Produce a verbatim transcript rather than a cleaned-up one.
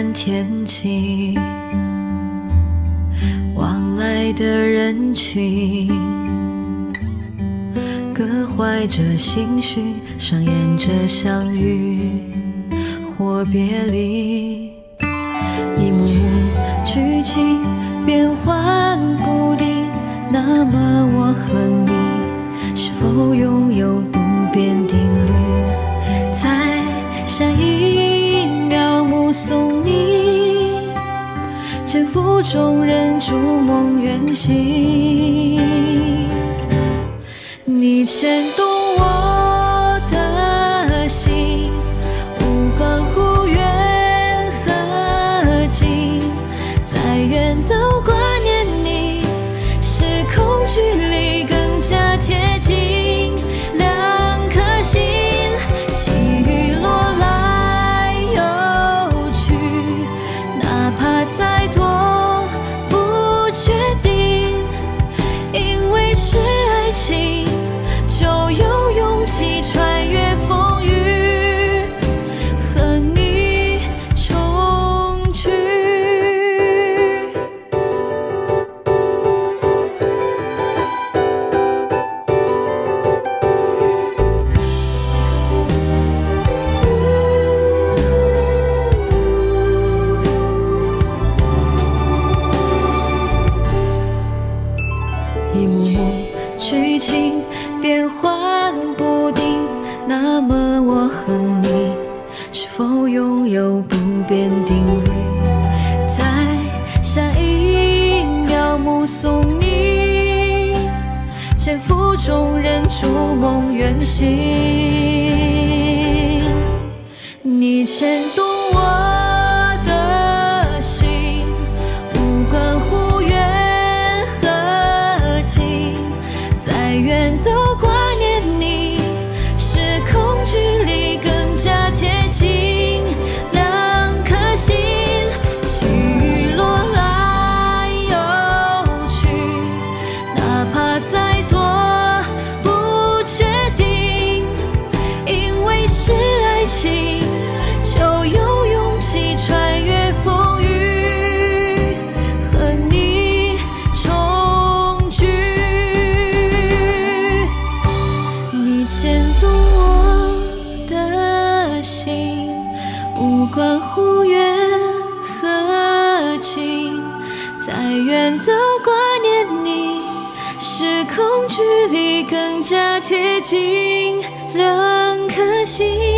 看天气，往来的人群，各怀着心绪，上演着相遇或别离，一幕幕剧情变幻不定。那么我和你是否拥有不变定律？在下一秒目送你肩负众人逐梦远行，你牵动我的心，无关乎远和近，再远都挂念你，时空距离更加贴近，两颗心细雨落来又去，哪怕再多不确定，因为是爱情，就有勇气穿越风雨，和你重聚。一幕幕剧情变幻不定，那么我和你是否拥有不变定律？在下一秒目送你肩负众人逐梦远行，你牵动我的心，无关乎远和近，再远都挂念你，时空距离更加贴近，两颗心细雨落来又去，哪怕再多不确定，因为是爱情，就有勇气穿越风雨，和你重聚。你牵动我的心，无关乎远和近，再远都挂念你，时空距离更加贴近，两颗心